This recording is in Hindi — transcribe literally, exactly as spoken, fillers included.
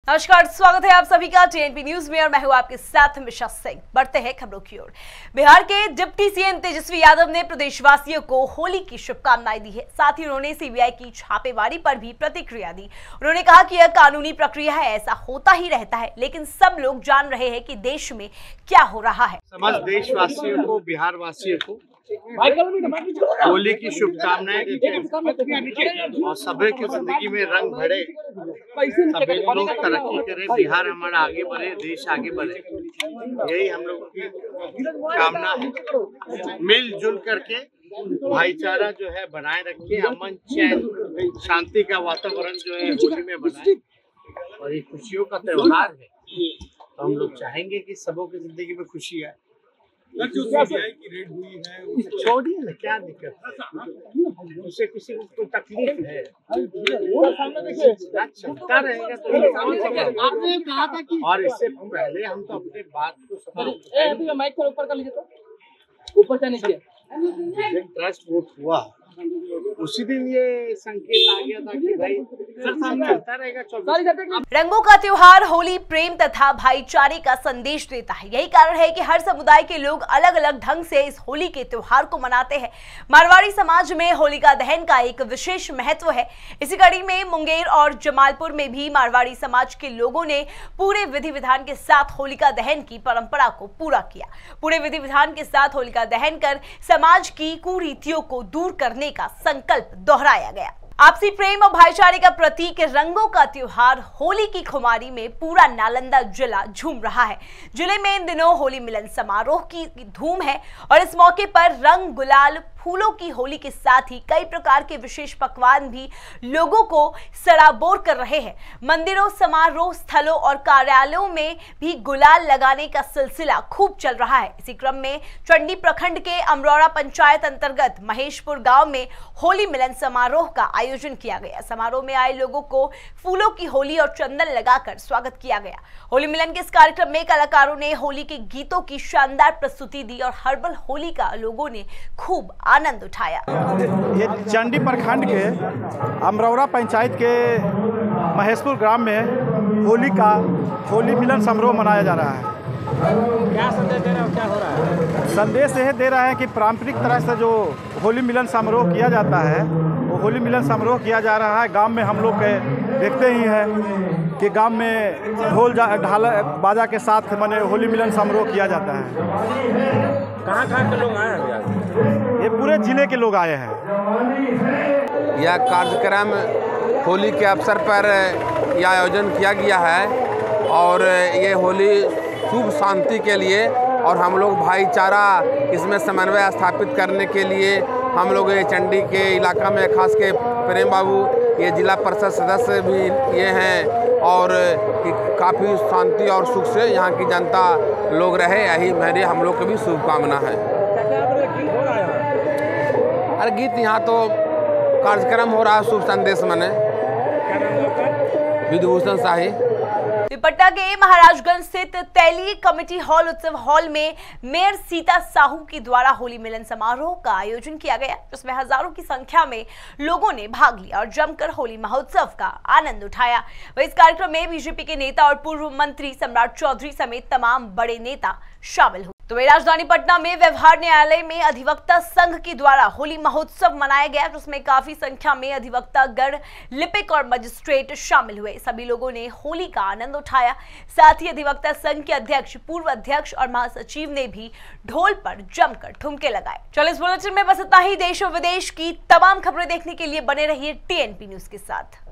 नमस्कार, स्वागत है आप सभी का टीएनपी न्यूज में और मैं हूं आपके साथ मिशा सिंह। बढ़ते हैं खबरों की ओर। बिहार के डिप्टी सीएम तेजस्वी यादव ने प्रदेशवासियों को होली की शुभकामनाएं दी है। साथ ही उन्होंने सीबीआई की छापेमारी पर भी प्रतिक्रिया दी। उन्होंने कहा कि यह कानूनी प्रक्रिया है, ऐसा होता ही रहता है, लेकिन सब लोग जान रहे हैं कि देश में क्या हो रहा है। समस्त देशवासियों को, बिहार वासियों को होली की शुभकामनाएं देते हैं और सभी की जिंदगी में रंग भरे, सभी लोग तरक्की करें, बिहार हमारा आगे बढ़े, देश आगे बढ़े, यही हम लोग की कामना है। मिलजुल करके भाईचारा जो है बनाए रखे, अमन चैन शांति का वातावरण जो है होली में बनाए और ये खुशियों का त्योहार है, तो हम लोग चाहेंगे कि सबों की जिंदगी में खुशी आए। की रेड हुई है छोड़िए ना, क्या दिक्कत है, उससे किसी को कोई तकलीफ है, चलता रहेगा तो। आपने कहा था कि और इससे पहले हम तो अपने बात को माइक को ऊपर कर लीजिए, तो ऊपर से नीचे ट्रस्ट वोट हुआ उसी दिन ये संकेत आ गया था कि भाई चलता रहेगा। रंगों का त्योहार होली प्रेम तथा भाईचारे का संदेश देता है। यही कारण है कि हर समुदाय के लोग अलग अलग ढंग से इस होली के त्योहार को मनाते हैं। मारवाड़ी समाज में होलिका दहन का एक विशेष महत्व है। इसी कड़ी में मुंगेर और जमालपुर में भी मारवाड़ी समाज के लोगों ने पूरे विधि विधान के साथ होलिका दहन की परंपरा को पूरा किया। पूरे विधि विधान के साथ होलिका दहन कर समाज की कुरीतियों को दूर करने का संकल्प दोहराया गया। आपसी प्रेम और भाईचारे का प्रतीक रंगों का त्योहार होली की खुमारी में पूरा नालंदा जिला झूम रहा है। जिले में इन दिनों होली मिलन समारोह की धूम है और इस मौके पर रंग गुलाल फूलों की होली के साथ ही कई प्रकार के विशेष पकवान भी लोगों को सराबोर कर रहे हैं। मंदिरों, समारोह स्थलों और कार्यालयों में भी गुलाल लगाने का सिलसिला खूब चल रहा है। इसी क्रम में चंडी प्रखंड के अमरौरा पंचायत अंतर्गत महेशपुर गांव में होली मिलन समारोह का आयोजन किया गया। समारोह में आए लोगों को फूलों की होली और चंदन लगाकर स्वागत किया गया। होली मिलन के इस कार्यक्रम में कलाकारों ने होली के गीतों की शानदार प्रस्तुति दी और हर्बल होली का लोगों ने खूब आनंद उठाया। ये चंडी प्रखंड के अमरौरा पंचायत के महेशपुर ग्राम में होली का होली मिलन समारोह मनाया जा रहा है। क्या संदेश दे रहा है, क्या हो रहा है? संदेश यह दे रहा है कि पारंपरिक तरह से जो होली मिलन समारोह किया जाता है, वो होली मिलन समारोह किया जा रहा है। गांव में हम लोग देखते ही हैं कि गांव में ढोल ढाल बाजा के साथ माने होली मिलन समारोह किया जाता है। कहाँ कहाँ के लोग आए हैं? ये पूरे जिले के लोग आए हैं। यह कार्यक्रम होली के अवसर पर यह आयोजन किया गया है और ये होली शुभ शांति के लिए और हम लोग भाईचारा इसमें समन्वय स्थापित करने के लिए हम लोग ये चंडी के इलाका में खास के प्रेम बाबू ये जिला परिषद सदस्य भी ये हैं और काफ़ी शांति और सुख से यहाँ की जनता लोग रहे, यही मेरी हम लोग की भी शुभकामना है। अरे गीत यहाँ तो कार्यक्रम हो रहा है शुभ संदेश मने विधुभूषण शाही। पटना के महाराजगंज स्थित तैलीय कमेटी हॉल उत्सव हॉल में मेयर सीता साहू के द्वारा होली मिलन समारोह का आयोजन किया गया, जिसमें हजारों की संख्या में लोगों ने भाग लिया और जमकर होली महोत्सव का आनंद उठाया। वह इस कार्यक्रम में बीजेपी के नेता और पूर्व मंत्री सम्राट चौधरी समेत तमाम बड़े नेता शामिल हुए। तो राजधानी पटना में व्यवहार न्यायालय में अधिवक्ता संघ के द्वारा होली महोत्सव मनाया गया, जिसमें काफी संख्या में अधिवक्ता गण, लिपिक और मजिस्ट्रेट शामिल हुए। सभी लोगों ने होली का आनंद उठाया। साथ ही अधिवक्ता संघ के अध्यक्ष, पूर्व अध्यक्ष और महासचिव ने भी ढोल पर जमकर ठुमके लगाए। चलो इस बुलेटिन में बस इतना ही। देश और विदेश की तमाम खबरें देखने के लिए बने रहिए टीएनपी न्यूज के साथ।